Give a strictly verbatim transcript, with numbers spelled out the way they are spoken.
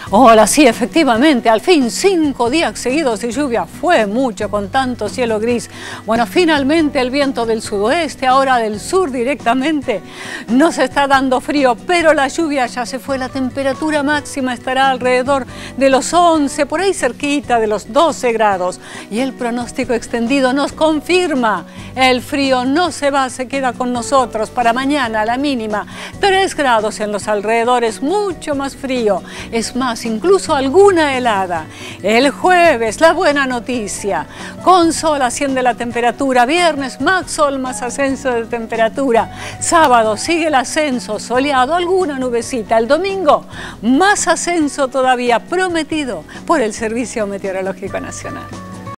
Hola, sí, efectivamente, al fin cinco días seguidos de lluvia, fue mucho con tanto cielo gris. Bueno, finalmente el viento del sudoeste, ahora del sur directamente, nos está dando frío, pero la lluvia ya se fue, la temperatura máxima estará alrededor de los once, por ahí cerquita de los doce grados. Y el pronóstico extendido nos confirma, el frío no se va, se queda con nosotros. Para mañana la mínima, tres grados en los alrededores, mucho más frío, es más, incluso alguna helada. El jueves, la buena noticia, con sol asciende la temperatura, viernes más sol, más ascenso de temperatura, sábado sigue el ascenso, soleado, alguna nubecita, el domingo más ascenso todavía, prometido por el Servicio Meteorológico Nacional.